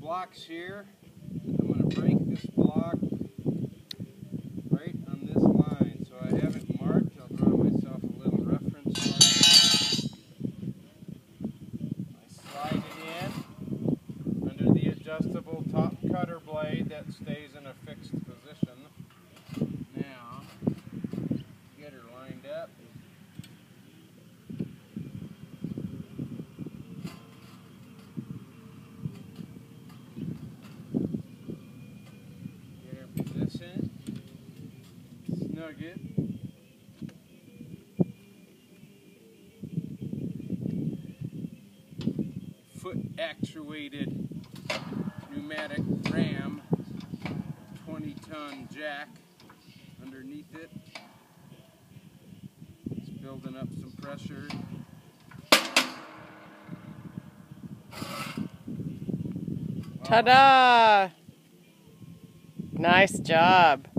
blocks here. I'm going to break this block right on this line. So I have it marked. I'll draw myself a little reference mark. I slide it in under the adjustable top cutter blade that stays in a fixed position. Now, get her lined up. Position, snug it. Foot actuated pneumatic ram, 20-ton jack underneath it. It's building up some pressure. Ta-da! Nice job.